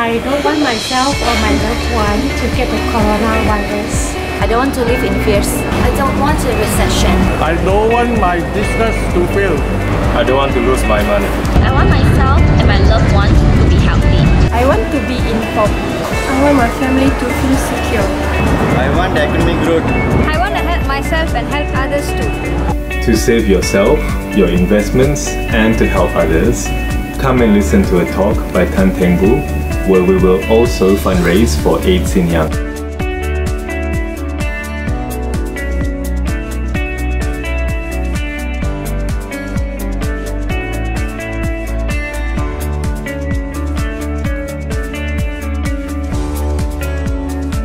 I don't want myself or my loved one to get the coronavirus. I don't want to live in fears. I don't want a recession. I don't want my business to fail. I don't want to lose my money. I want myself and my loved ones to be healthy. I want to be informed. I want my family to feel secure. I want the economic growth. I want to help myself and help others too. To save yourself, your investments, and to help others, come and listen to a talk by Tan Teng Boo, where we will also fundraise for Xinyang.